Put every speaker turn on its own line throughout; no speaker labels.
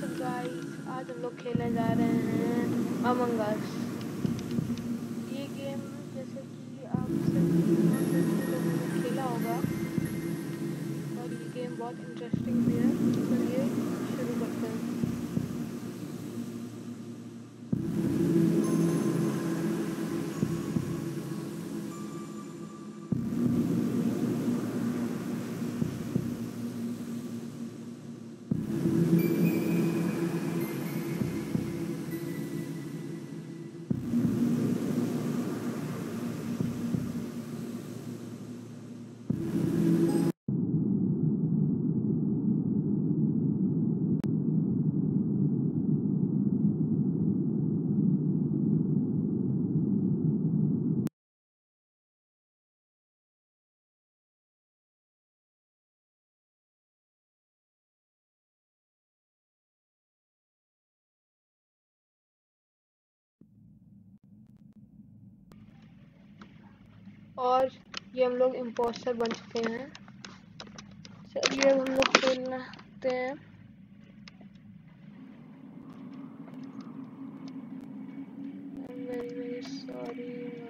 Guys, आज हम लोग खेलने जा रहे हैं अमंग अस। ये गेम जैसे कि आप सभी लोगों ने खेला होगा और ये गेम बहुत इंटरेस्टिंग भी है। चलिए शुरू करते हैं। और ये हम लोग इम्पोस्टर बन चुके हैं। चलिए हम लोग खेलते हैं। वेरी सॉरी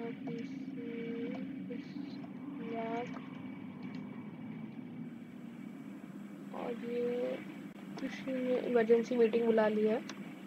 और ये किसी ने इमरजेंसी मीटिंग बुला ली है।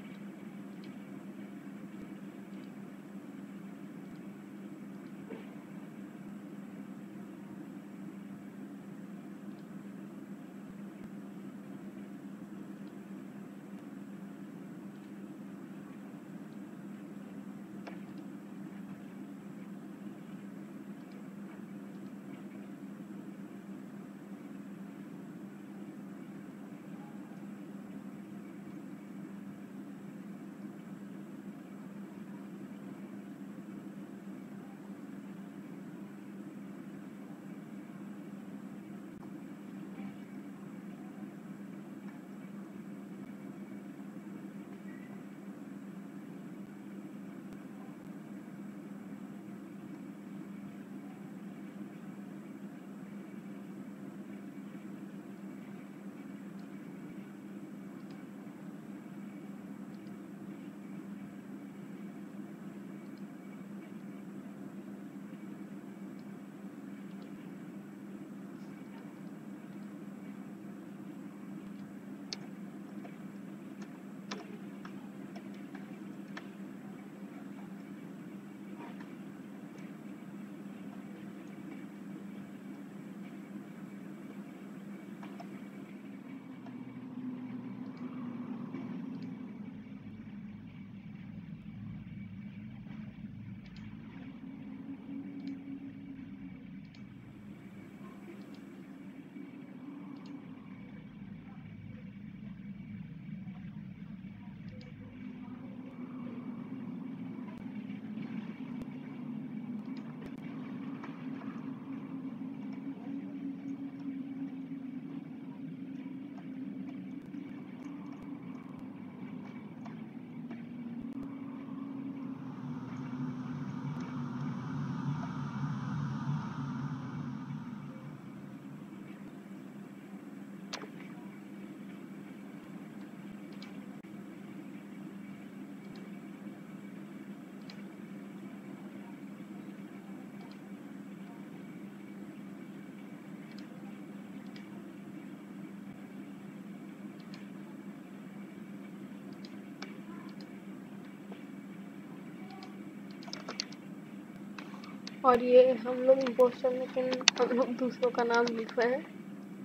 और ये हम लोग इम्पोस्टर में हम लोग दूसरों का नाम लिख रहे हैं।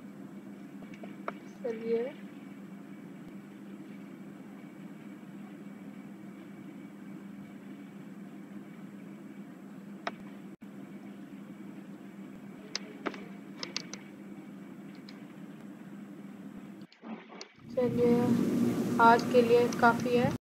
चलिए चलिए आज के लिए काफ़ी है।